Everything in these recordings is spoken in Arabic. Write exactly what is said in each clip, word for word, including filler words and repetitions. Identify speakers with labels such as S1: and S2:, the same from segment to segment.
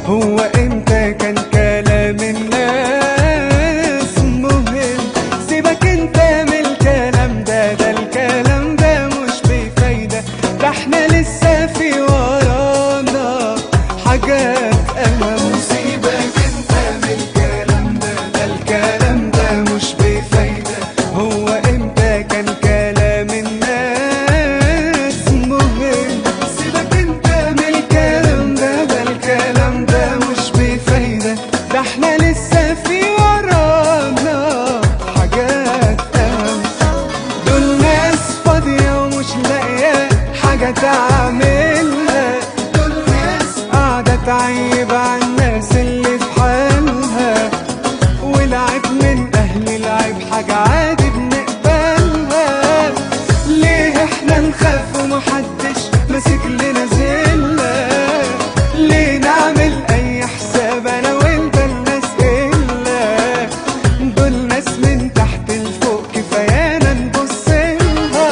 S1: هو امتى كان كلام الناس مهم؟ سيبك انت من الكلام ده، ده الكلام ده مش بفايدة، ده احنا لسه في ورانا حاجات أهم. سيبك انت من الكلام ده، ده الكلام ده مش بفايدة، هو امتى كان كلام الناس مهم؟ سيبك انت من الكلام ده، ده الكلام ده مش بفايدة، ده احنا لسه في ورانا حاجات أهم. دول ناس فاضية ومش لاقية حاجة تعملها، دول ناس قاعدة تعيب على الناس اللي في حالها، والعيب من أهل العيب حاجة عادي بنقبلها. ليه احنا نخاف ومحدش ماسك لنا زلة؟ ليه نعمل أي حساب أنا وأنت الناس إلا؟ دول ناس من تحت لفوق كفايانا نبصلها.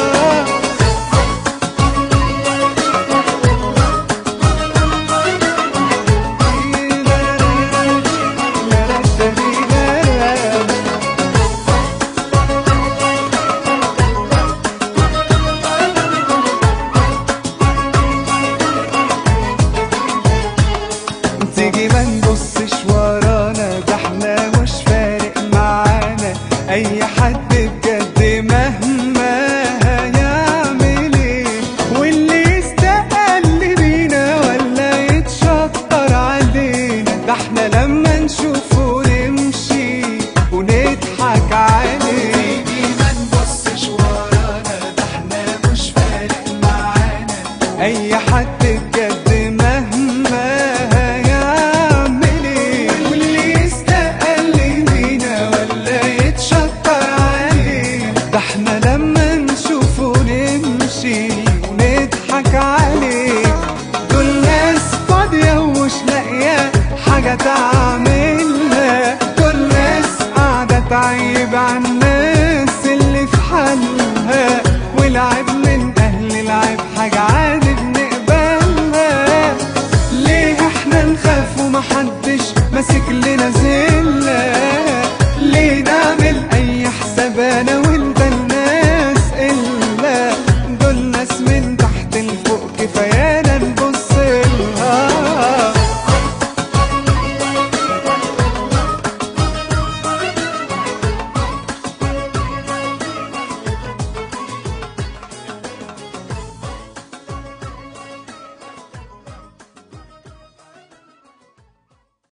S1: تيجي ما نبصش ورانا، ده احنا مش فارق معانا اي حد بجد مهما هيعمل ايه، واللي يستقل بينا ولا يتشطر علينا، ده احنا لما نشوفه نمشي ونضحك عليه. تيجي ما نبصش ورانا، ده احنا مش فارق معانا اي حد بجد مهما هيعمل ايه، واللي يستقل بينا ولا يتشطر عليه، ده احنا لما نشوفه نمشي ونضحك عليه. دول ناس فاضية ومش لاقية حاجة تعملها، دول ناس قاعدة تعيب على الناس اللي في حالها، والعيب من أهل العيب حاجة عادي بنقبلها. ليه احنا نخاف ومحدش ماسك